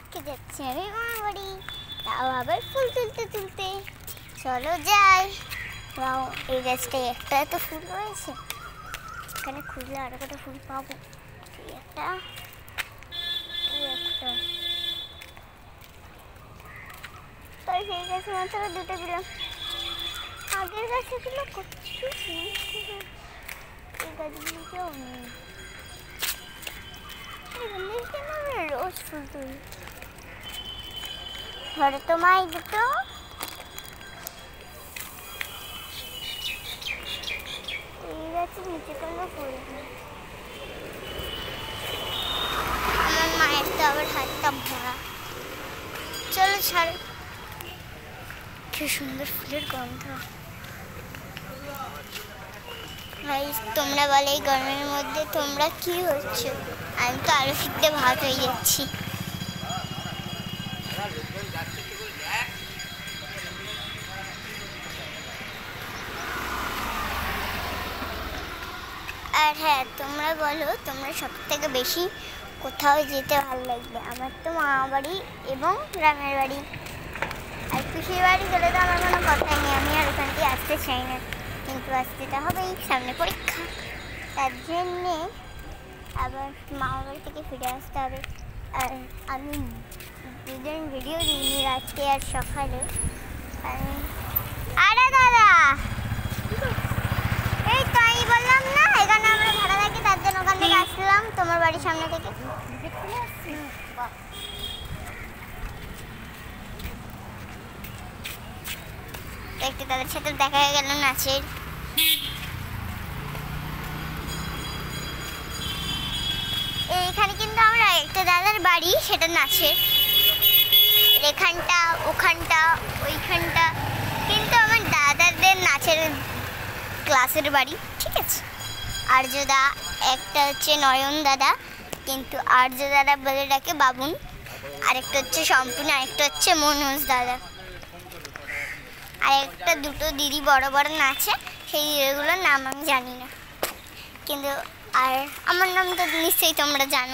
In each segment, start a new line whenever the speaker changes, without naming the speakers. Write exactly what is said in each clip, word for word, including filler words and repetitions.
আজকে যাচ্ছি আমি মামার বাড়ি, তাও আবার ফুল তুলতে তুলতে। চলো যাই। তাও এই গাছটায় একটা এত ফুল রয়েছে, এখানে খুঁজলে আরো কত ফুল পাবো। এই একটা, এই একটা, তাই সেই গাছে মাত্র দুটো দিলাম। আগের গাছগুলো কত সুন্দর, এই গাছগুলোকেও নেই। রোজ ফুল তুলি, ঘরে তো মাই দুটো। এই গাছের নিচে কোনো ফুল নেই। আমার মায়ের তো আবার হাতটা ভরা। চলো ছাড়ো, কি সুন্দর ফুলের গন্ধ। ভাই তোমরা বলে এই গরমের মধ্যে তোমরা কি হচ্ছে? আমি তো আরো শিখতে ভাত হয়ে যাচ্ছি। আর হ্যাঁ, তোমরা বলো তোমরা সব থেকে বেশি কোথাও যেতে ভালো লাগবে? আমার তো মামা বাড়ি এবং গ্রামের বাড়ি। আর পিসির বাড়ি গেলে তো আমার কোনো কথাই নেই, আমি আর ওখান থেকে আসতে চাই না, কিন্তু আসতেটা হবেই, সামনে পরীক্ষা। তার জন্যে আবার মামা বাড়ি থেকে ফিরে আসতে হবে। আর আমি দুদিন ভিডিও দিইনি, রাত্রে আর সকালে। আরে দাদা, এই তো আমি বললাম না এখানে আমরা ভাড়া থাকি, তার জন্য ওখান থেকে আসলাম তোমার বাড়ির সামনে থেকে। একটু তাদের সাথে দেখা হয়ে গেল নাচের। এইখানে কিন্তু আমরা একটা দাদার বাড়ি, সেটা নাচের। এখানটা, ওখানটা, ওইখানটা কিন্তু আমার দাদাদের নাচের ক্লাসের বাড়ি, ঠিক আছে। আর্যদা, একটা হচ্ছে নয়ন দাদা, কিন্তু আর্য দাদা বলে ডাকে বাবুন। আরেকটা হচ্ছে সম্পূর্ণ, আরেকটা হচ্ছে মনোজ দাদা। আর একটা দুটো দিদি বড় বড় নাচে, সেই দিদিগুলোর নাম আমি জানি না, কিন্তু আর আমার নাম তো নিশ্চয়ই তোমরা জানো।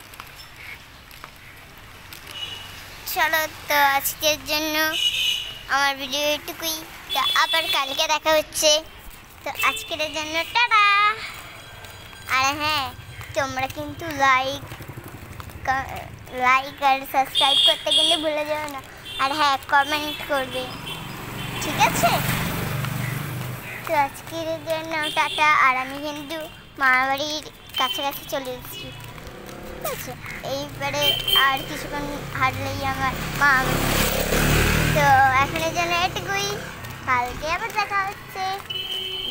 চলো তো আজকের জন্য আমার ভিডিও এটুকুই, তো আবার কালকে দেখা হচ্ছে। তো আজকের জন্য টাটা। আর হ্যাঁ, তোমরা কিন্তু লাইক লাইক আর সাবস্ক্রাইব করতে কিন্তু ভুলে যাও না। আর হ্যাঁ, কমেন্ট করবে, ঠিক আছে? তো আজকের জন্য টাটা। আর আমি কিন্তু মামার বাড়ির কাছাকাছি চলে এসেছি, ঠিক আছে। এইবারে আর কিছুক্ষণ হাঁটলেই আমার মামা বাড়ি। তো এখনের জন্য এটুকুই, কালকে আবার দেখা হচ্ছে।